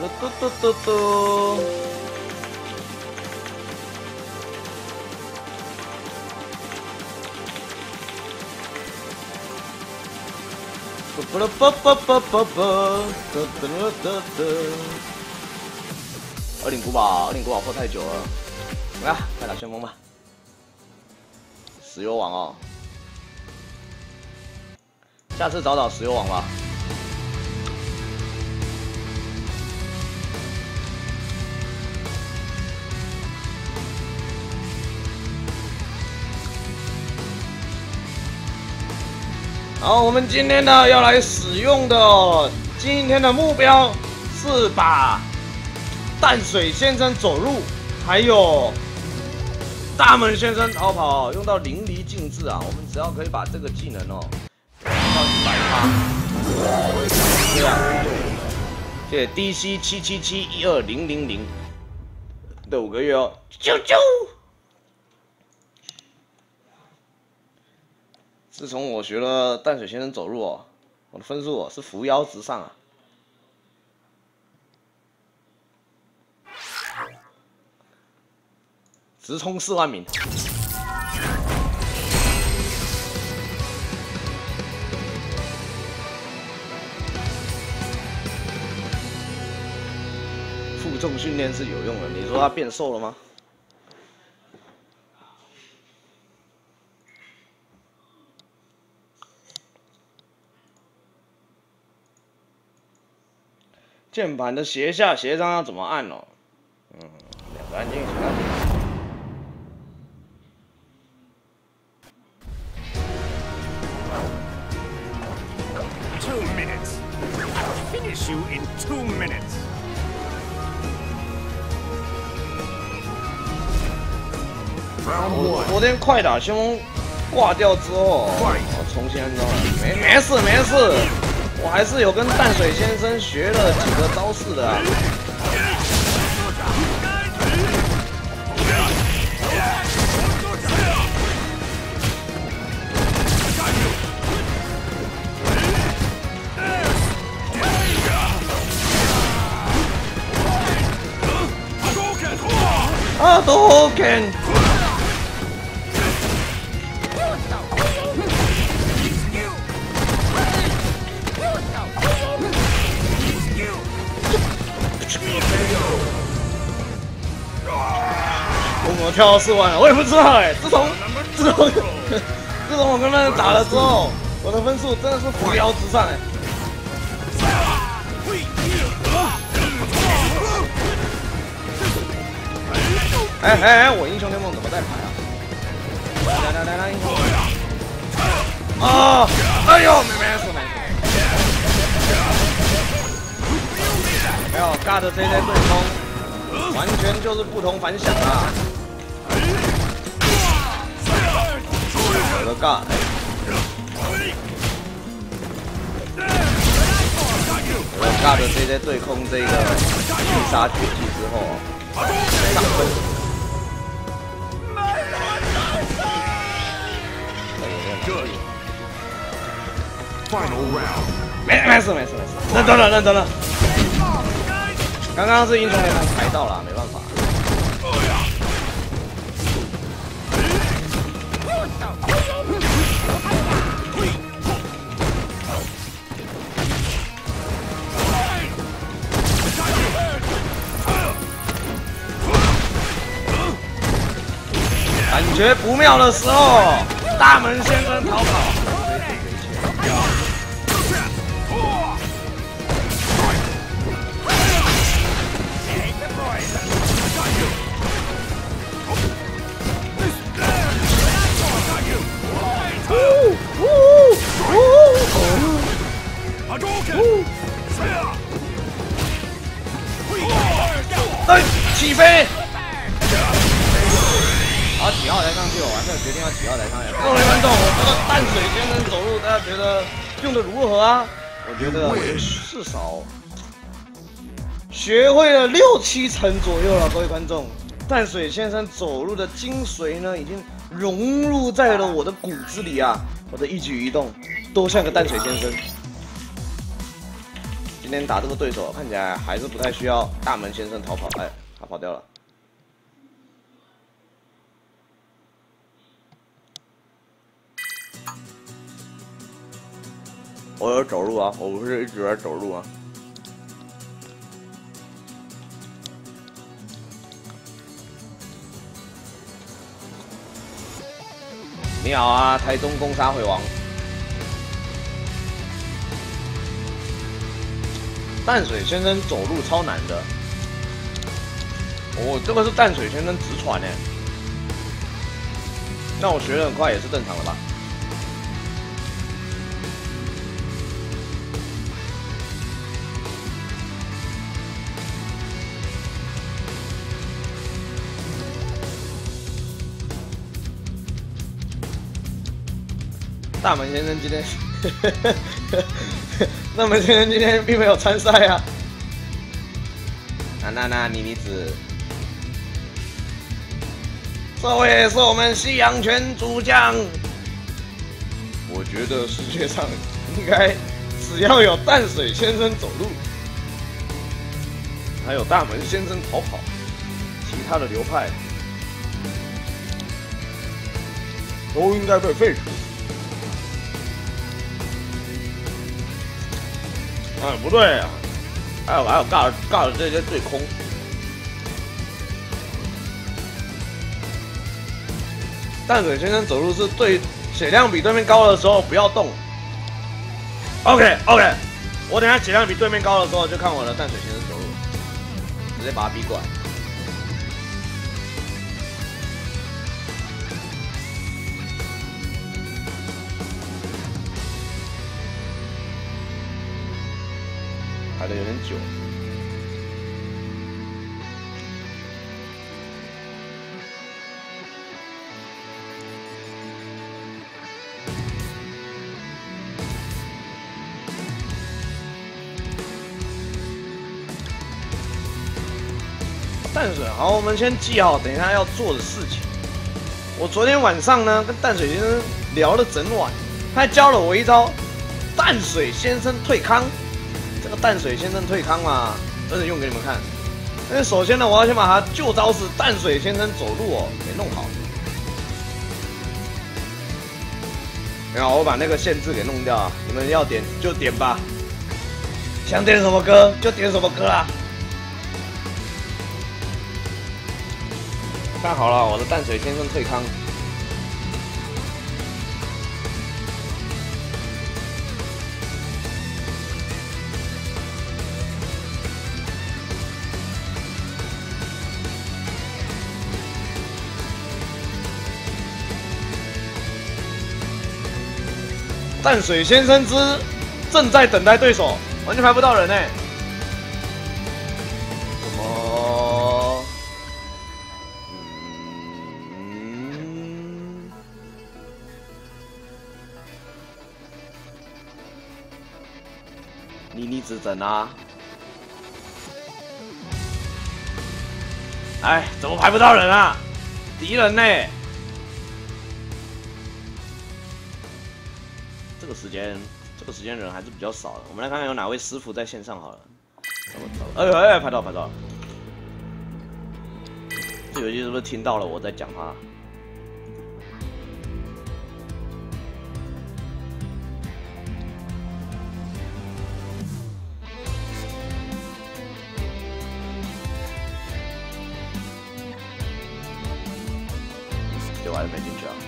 嘟嘟嘟嘟。不啦不不不不不，哒哒哒哒。20古堡破太久了，来，快打旋风吧。石油王哦，下次找石油王吧。好，我们今天呢要来使用的今天的目标是把淡水先生走路，还有大门先生逃跑用到淋漓尽致啊！我们只要可以把这个技能哦用到100%，这样谢谢 DC 777-12000的5个月哦，啾啾！自从我学了淡水先生走路哦，我的分数哦是扶摇直上啊。直冲4万名。负重训练是有用的，你说他变瘦了吗？键盘的斜下斜上要怎么按哦？两个按键一起按。 2 minutes. I'll finish you in 2 minutes. 我昨天快打旋风挂掉之后，我重新安装了，没事，我还是有跟淡水先生学了几个招式的啊。都 can。我跳到4万了，我也不知道哎。自从我跟他们打了之后，我的分数真的是扶摇直上哎。哎，我英雄联盟怎么在排啊？来，英雄！啊！哎呦，没事。没有尬的这些对冲，完全就是不同凡响啊！有个尬，我尬的这些对空这个必杀绝技之后，上分。 Final round. 没事，认真了。刚刚是英雄联盟排到了，没办法。感觉不妙的时候，大门先生逃跑。起飞！好，几号才上去？我还没有决定要几号才上去。各位观众，我这个淡水先生走路，大家觉得用的如何啊？我觉得至少学会了6、7成左右了。各位观众，淡水先生走路的精髓呢，已经融入在了我的骨子里啊！我的一举一动都像个淡水先生。今天打这个对手，看起来还是不太需要大门先生逃跑。哎，他跑掉了。我有走路啊，我不是一直在走路啊。你好啊，台中攻杀回王。淡水先生走路超难的。哦，这个是淡水先生直传哎。那我学得很快也是正常的吧？大门先生今天，大门先生今天并没有参赛啊。那妮子，这位是我们西洋拳主将。我觉得世界上应该只要有淡水先生走路，还有大门先生逃跑，其他的流派都应该被废除。哎，不对啊，还有尬的这些对空。淡水先生走路是对血量比对面高的时候不要动。OK， 我等下血量比对面高的时候就看我的淡水先生走路，直接把他逼过来。排的有点久。淡水，好，我们先记好等一下要做的事情。我昨天晚上呢跟淡水先生聊了整晚，他教了我一招淡水先生退康。这个淡水先生退康嘛，真的用给你们看。但是首先呢，我要先把他旧招式淡水先生走路哦给弄好。然后我把那个限制给弄掉啊，你们要点就点吧，想点什么歌就点什么歌啊。看好了，我的淡水先生退康。淡水先生之正在等待对手，完全排不到人哎。什么？妮子整啊？哎，怎么排不到人啊？敌人呢？这个时间人还是比较少的。我们来看看有哪位师傅在线上好了。哎，拍到了。这游戏是不是听到了我在讲话？结果还是没进去啊。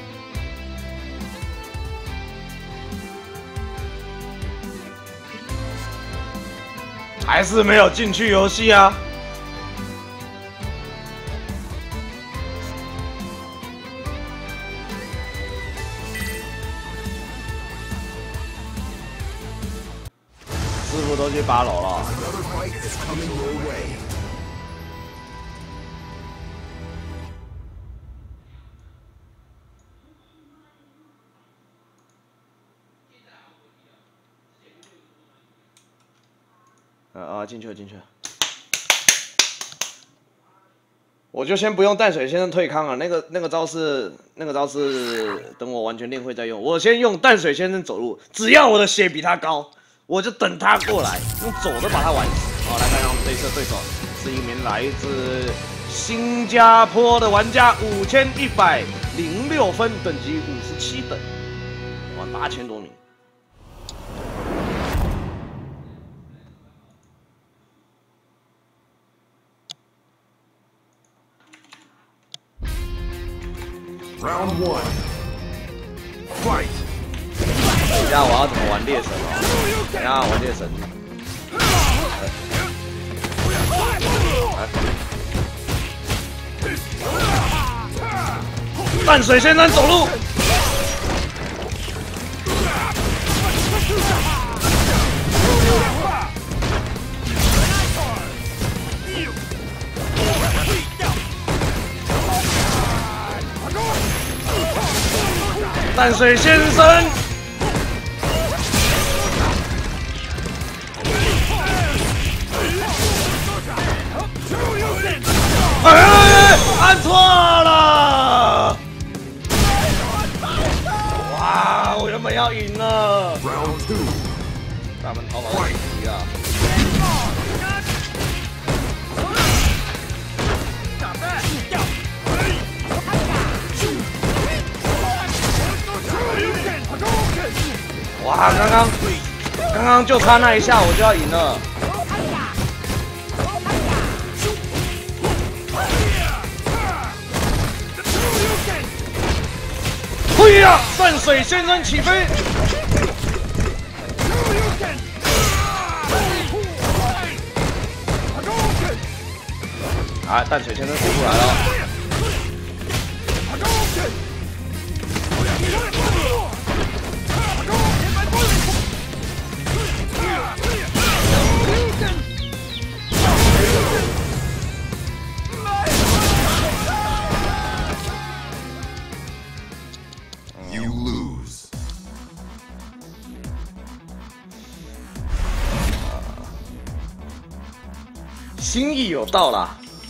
还是没有进去游戏啊！师傅都去8楼了。进去了。我就先不用淡水先生退康了，那个招式，等我完全练会再用。我先用淡水先生走路，只要我的血比他高， 我就等他过来，用走的把他玩死。好，来看看我们这一次对手是一名来自新加坡的玩家，5106分，等级57等，玩8000多名。 Round 1. Fight. 等一下我要怎么玩猎神哦？等一下玩猎神。淡水先生走路。淡水先生，按错了！哇，我原本要赢了。 Round 2. 大门逃跑的急啊！哇，刚刚就差那一下，我就要赢了。嘿呀！淡水先生起飞。啊，淡水先生飞出来了。 You lose. 心意有到啦。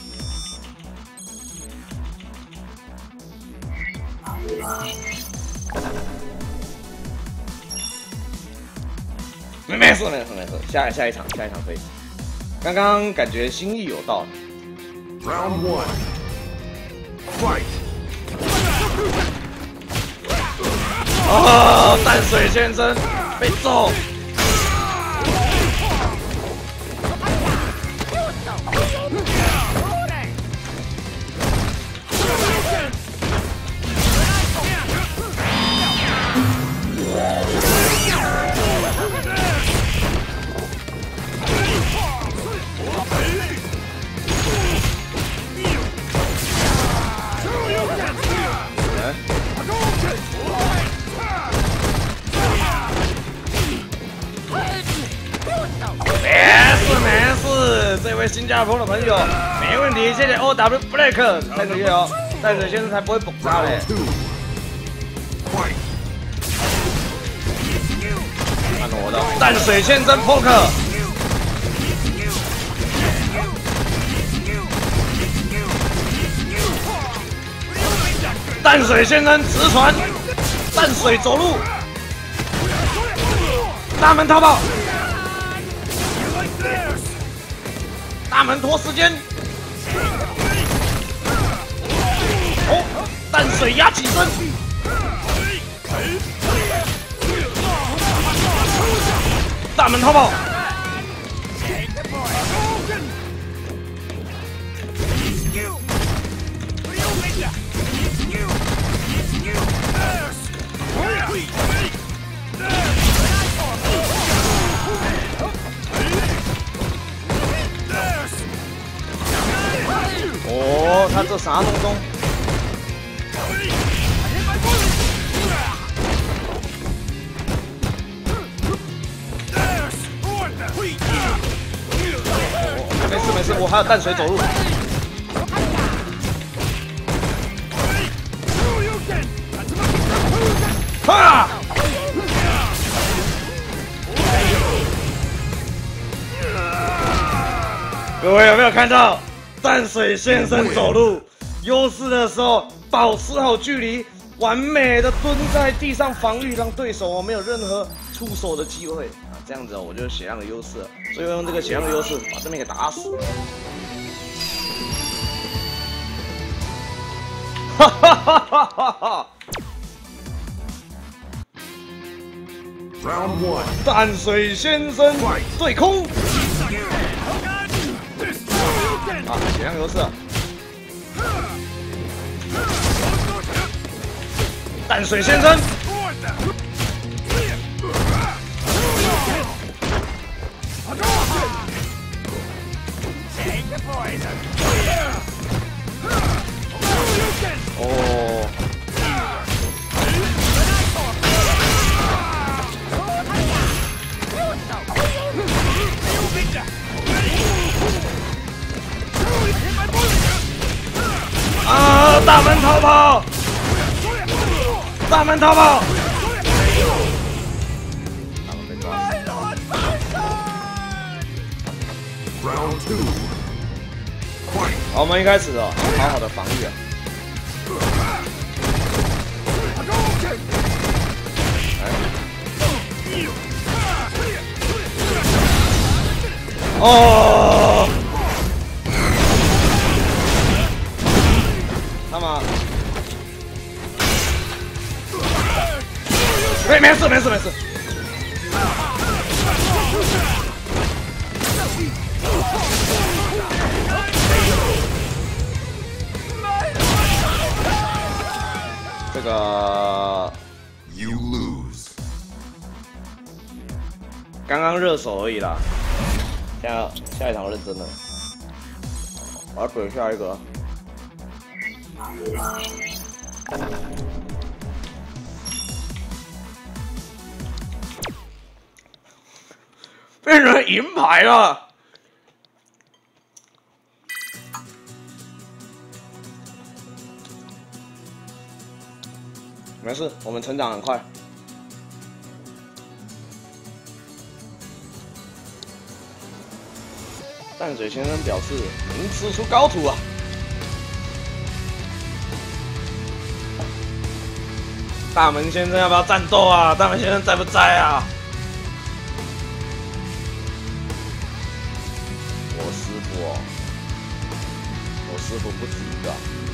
没事，下一场可以。刚刚感觉心意有到。 Round 1. Fight. 哦，淡水先生被揍。没事，这位新加坡的朋友没问题，谢谢 OW Black 3个月哦，淡水先生才不会崩他嘞。看我的淡水先生 Poker， 淡水先生直传，淡水走路，大门逃跑。 大门拖时间，哦，淡水压起身，大门逃跑，哦，他这啥东东？没事，我还有淡水走路。哈！各位有没有看到？ 淡水先生走路，优势的时候保持好距离，完美的蹲在地上防御，让对手没有任何出手的机会啊，这样子我就血量的优势了，所以用这个血量的优势把对面给打死。哈哈哈哈哈哈 Round 1. 淡水先生对空啊，血量优势。淡水先生。 哦，啊！大门逃跑！大门逃跑！大门被抓。 Round 2. Fight. 好，我们一开始哦，好好的防御啊。 哦，他妈！没事没事没事。这个 You lose. 刚刚热手而已啦。 下一场认真的，我要怼下一个。变成银牌了。没事，我们成长很快。 淡水先生表示：“您吃出高徒啊！”大门先生要不要战斗啊？大门先生在不在啊？我师傅哦，我师傅不止一个。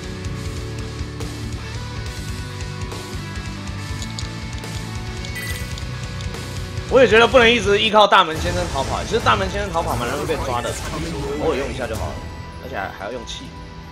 我也觉得不能一直依靠大门先生逃跑，其实大门先生逃跑蛮容易被抓的，偶尔用一下就好了，而且还要用气。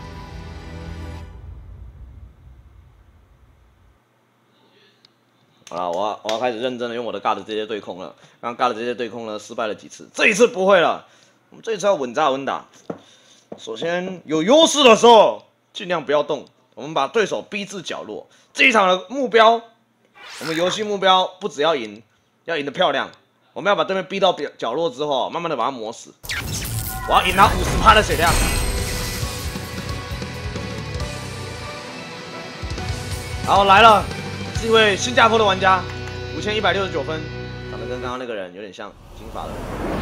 好了，我要开始认真的用我的 God 直接对空了。刚刚 God 直接对空呢，失败了几次，这一次不会了。我们这一次要稳扎稳打。首先有优势的时候尽量不要动，我们把对手逼至角落。这一场的目标，我们游戏目标不只要赢。 要赢得漂亮，我们要把对面逼到角落之后，慢慢的把他磨死。我要赢他50%的血量。好，来了，是一位新加坡的玩家，5169分，长得跟刚刚那个人有点像，金发的人。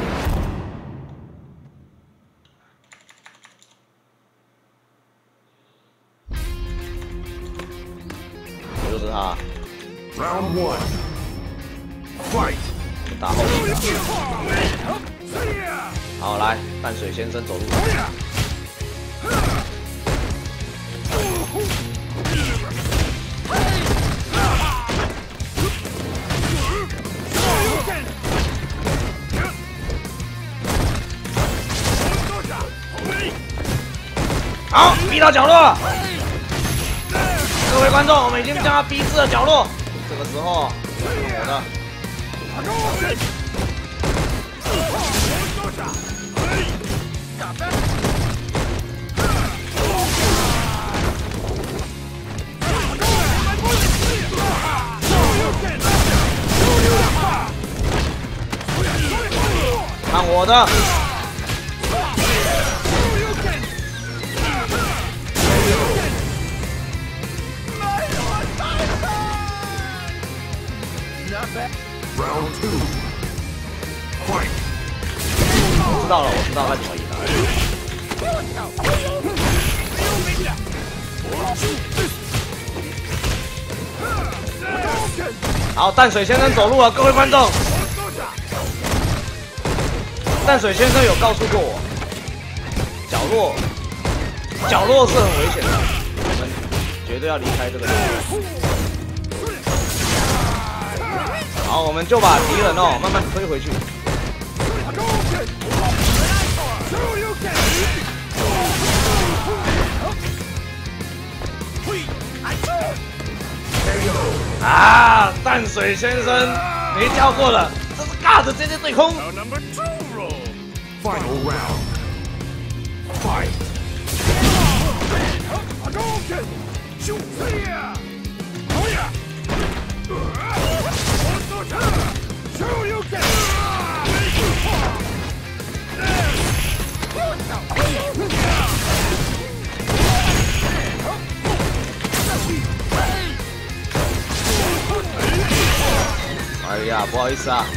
我就是他。 Round 1. Fight. 打后面的。好，来，淡水先生走路。好，逼到角落。各位观众，我们已经将他逼至了角落。这个时候，我的。 看我的！ Round 2. Fight. 我知道了，我知道该怎么赢了。 好，淡水先生走路了，各位观众。淡水先生有告诉过我，角落是很危险的，我们绝对要离开这个地方。好，我们就把敌人哦慢慢推回去。啊，淡水先生没跳过了，这是尬的直接对空。 Final round. Fight. 哎呀，不好意思啊。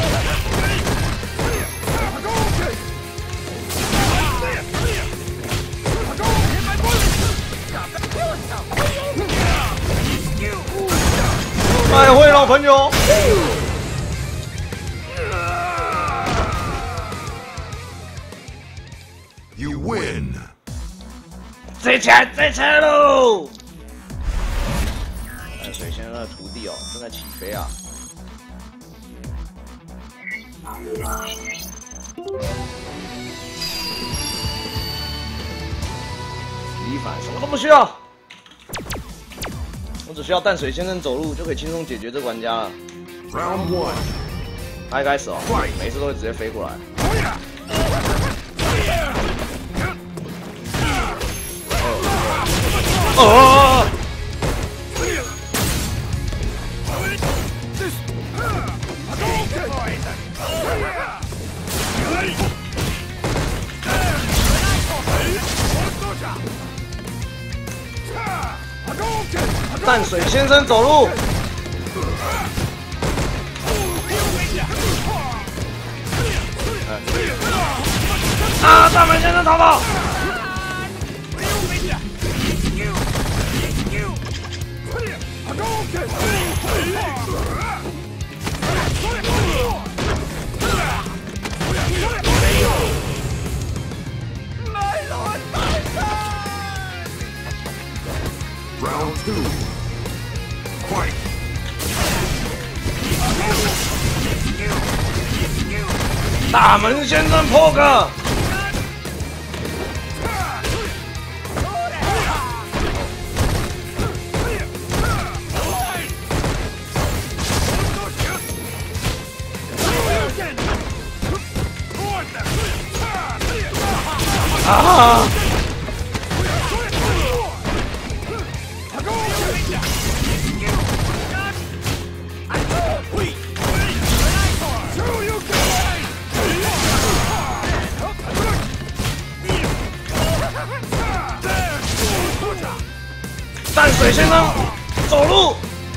哎，会老朋友。 You win. 追起来喽！淡水先生的徒弟哦，正在起飞啊！李反什么都不需要，我只需要淡水先生走路就可以轻松解决这个玩家了。 Round 1. 他一开始哦，每次都会直接飞过来。哦！淡水先生走路。啊！大门先生逃跑。 Round 2. Fight. 大门先生破个。啊！淡水先生走路。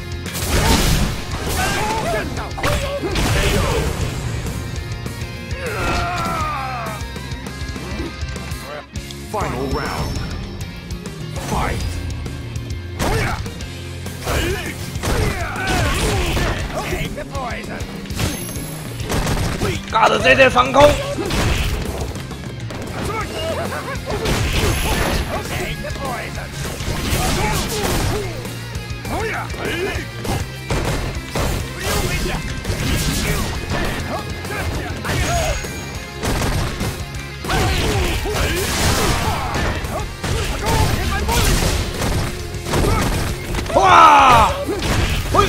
Final round. Fight. 尬的这队防空。哇！嘿！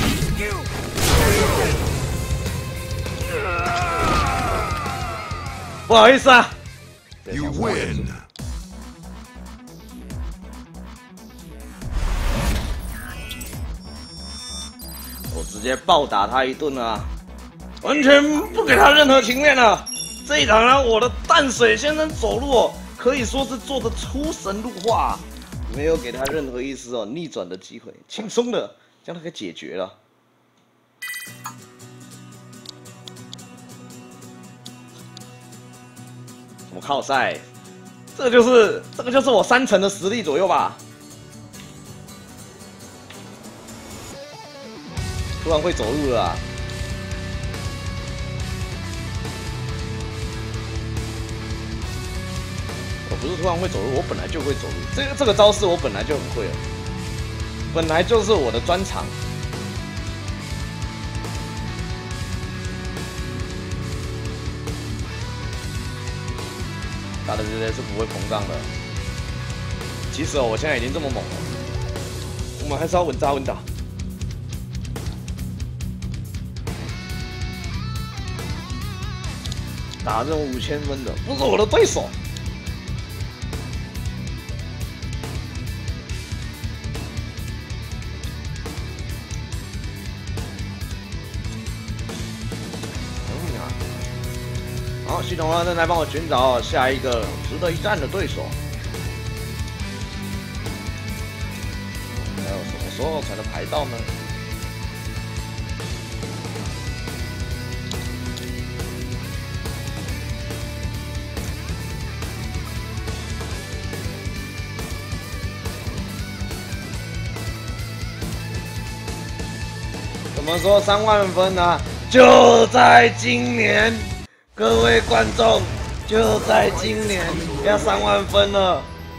不好意思啊。 You win. 我直接暴打他一顿啊，完全不给他任何情面了。这一场呢，我的淡水先生走路哦，可以说是做的出神入化，没有给他任何一丝哦逆转的机会，轻松的将他给解决了。什么靠赛？这个就是我3成的实力左右吧。 突然会走路了啊。我不是突然会走路，我本来就会走路。这个招式我本来就很会了，本来就是我的专长。打的直接是不会膨胀的。其实哦，我现在已经这么猛了，我们还是要稳扎稳打。打这种5000分的不是我的对手。好，系统正在帮我寻找下一个值得一战的对手。还有什么时候才能排到呢？怎么说3万分呢？就在今年。各位观众，就在今年要3万分了。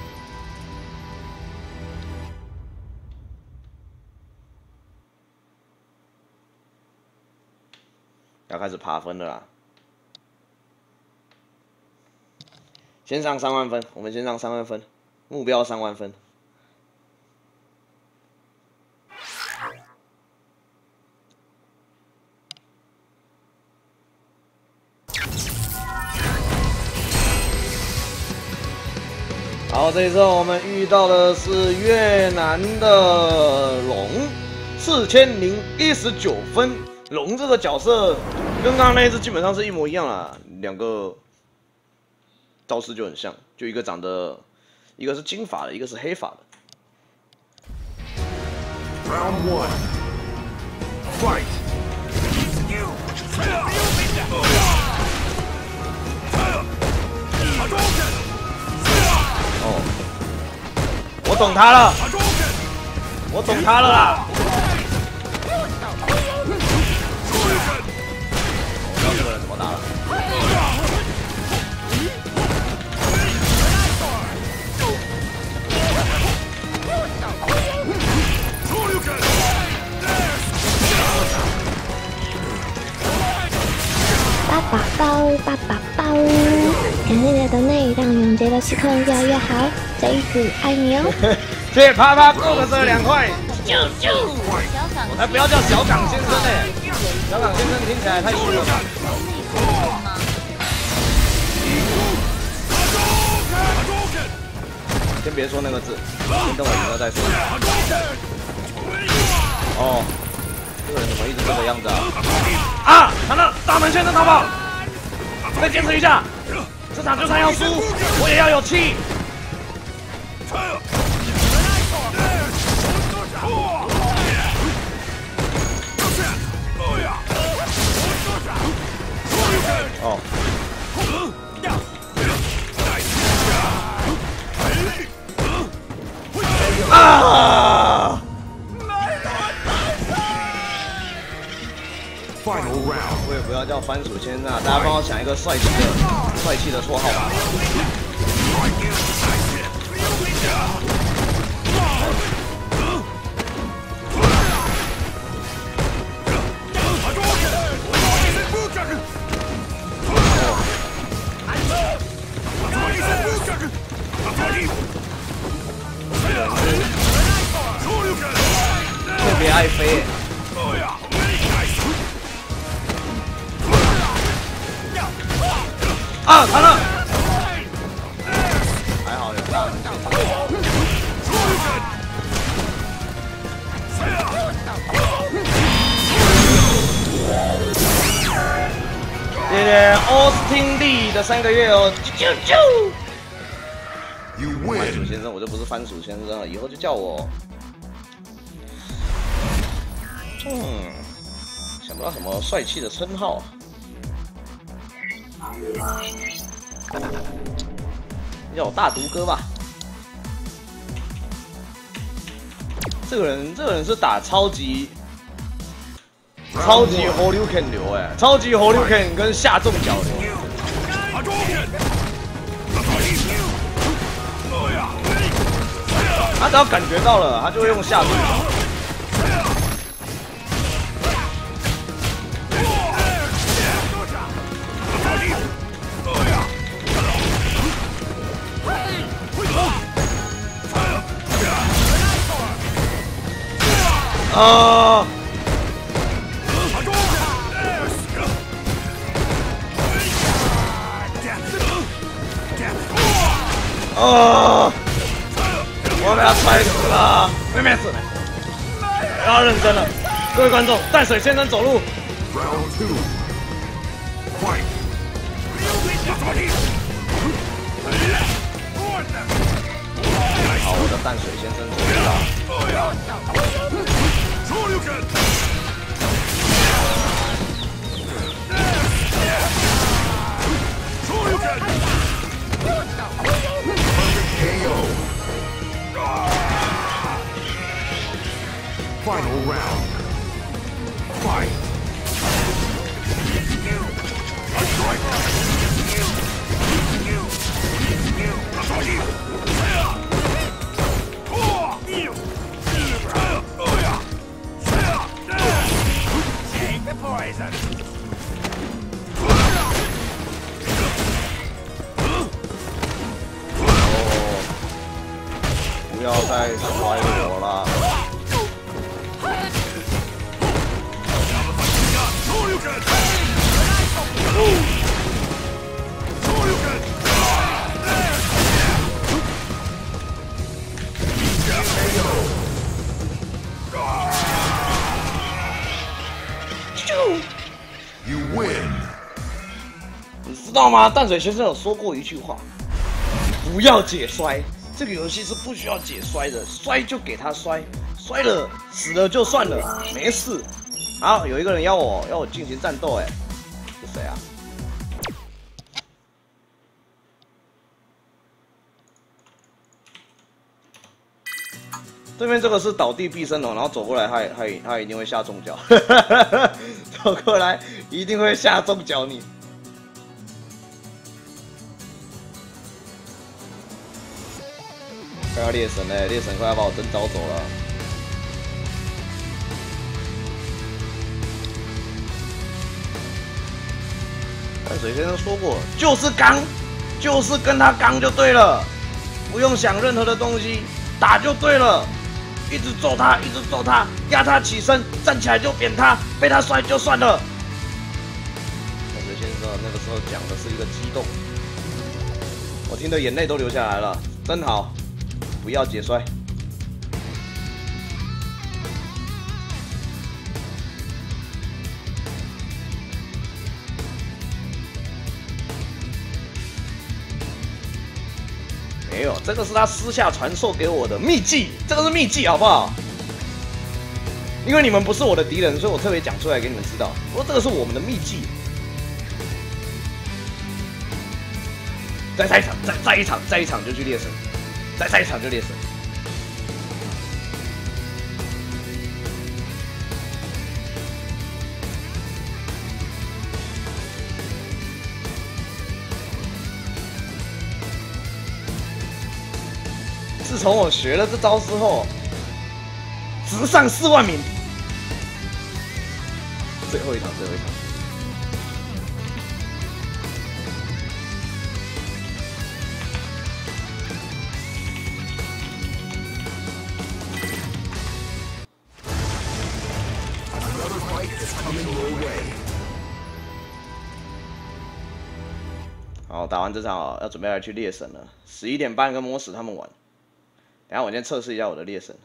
要开始爬分了啦！先上3万分，我们先上3万分，目标3万分。好，这一次我们遇到的是越南的龙，4019分。龙这个角色跟刚刚那一只基本上是一模一样啦，2个招式就很像，就一个长得，一个是金发的，一个是黑发的。 Round 1. Fight. 哦，我懂他了，我懂他了啦。我知道这个人怎么打了。 爸爸包，爸爸包，感谢你的内，让永杰的时刻越来越好。这一子爱你哦。 谢谢啪啪够了这2块，我才不要叫小港先生呢，小港先生听起来太虚了吧。先别说那个字，先等我赢了再说。哦，这个人怎么一直这个样子啊？啊！惨了，大门先生逃跑，再坚持一下，这场就算要输，我也要有气。哦。啊！ Final round. 我也不要叫番薯先生啊，大家帮我想一个帅气的绰号吧。特别爱飞。啊，惨了！还好有大门。谢谢奥斯汀利的3个月哦，啾啾。番薯先生，我就不是番薯先生了，以后就叫我。想不到什么帅气的称号啊。叫我大毒哥吧。这个人是打超级超级火流 Ken 流哎，超级火流 Ken 跟下重脚流。他只要感觉到了，他就会用下重脚。啊！我被他踹死了，没事，不要认真了，各位观众，淡水先生走路。好，我的淡水先生走路了。 Final round. Fight. Take the poison. 不要再摔我了。 You win. 你知道吗？淡水先生有说过一句话：不要解摔。这个游戏是不需要解摔的，摔就给他摔，摔了死了就算了，没事。好，有一个人要我进行战斗，哎，是谁啊？对面这个是倒地必生龙，然后走过来，他一定会下重脚，走过来一定会下重脚你。快要猎神嘞，猎神快要把我真招走了。淡水先生说过，就是刚，就是跟他刚就对了，不用想任何的东西，打就对了，一直揍他，一直揍他，压他起身，站起来就扁他，被他摔就算了。淡水先生那个时候讲的是一个激动，我听得眼泪都流下来了，真好。不要解摔。没有，这个是他私下传授给我的秘技，这个是秘技，好不好？因为你们不是我的敌人，所以我特别讲出来给你们知道。我说这个是我们的秘技。再一场就去猎神。再一场就猎神。自从我学了这招之后，直上4万名。最后一场。好，打完这场哦，要准备来去猎神了。11点半跟魔使他们玩。等一下我先测试一下我的猎神。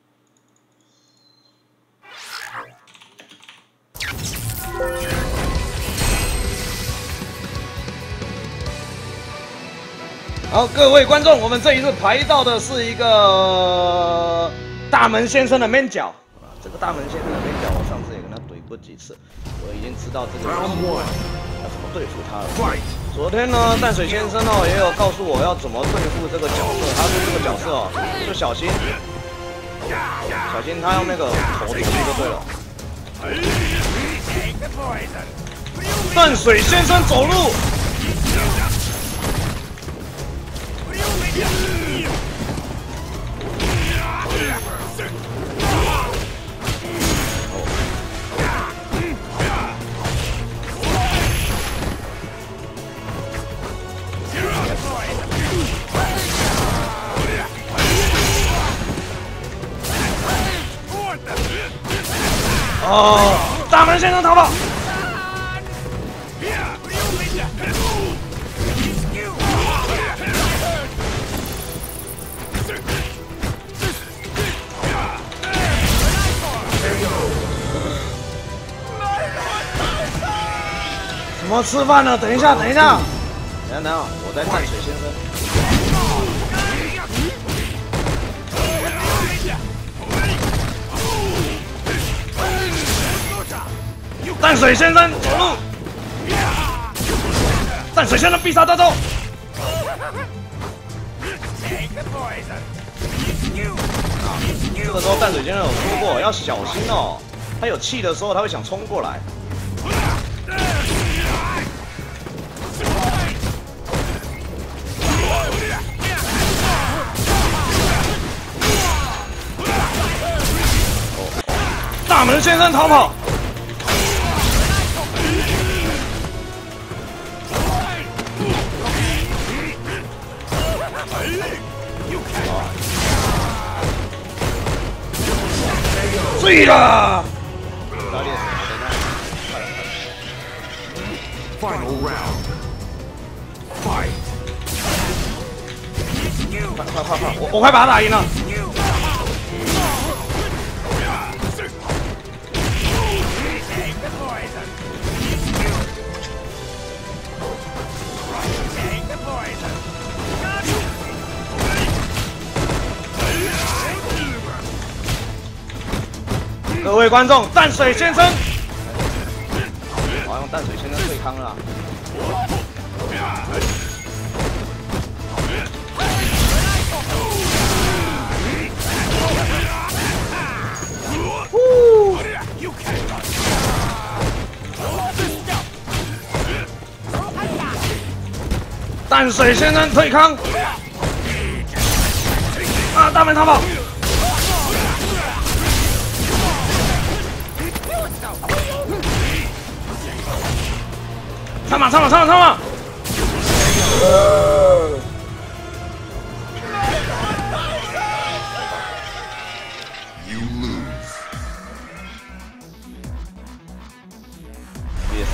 好，各位观众，我们这一次排到的是一个大门先生的 man 角。这个大门先生的 man 角，我上次也跟他怼过几次，我已经知道这个要怎么对付他了。昨天呢，淡水先生也有告诉我要怎么对付这个角色。他说这个角色就小心他用那个头顶就对了。 淡水先生走路。哦，大门先生逃跑。 怎么吃饭呢？等一下，等一下，等一下，我在淡水先生。淡水先生走路。淡水先生必杀大招。这个时候淡水先生有说过要小心哦，他有气的时候他会想冲过来。 大门先生逃跑。醉了。 Final round. Fight. 快！我快把他打赢了。各位观众，淡水先生，我要用淡水先生对康了。淡水先生退康。啊！大门逃跑。 上马！ You lose. Yes.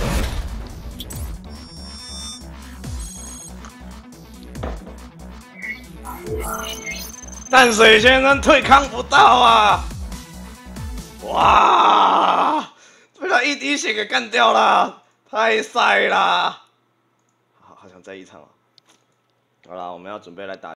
淡水先生退康不到啊！哇，被他一滴血给干掉了，太晒啦！好想再一场啊！好啦，我们要准备来打。